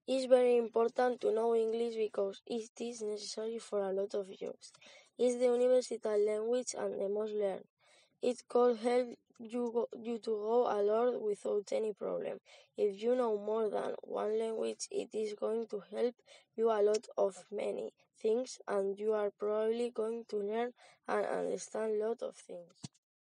It's very important to know English because it is necessary for a lot of jobs. It's the universal language and the most learned. It could help you to go a lot without any problem. If you know more than one language, it is going to help you a lot of many things, and you are probably going to learn and understand a lot of things.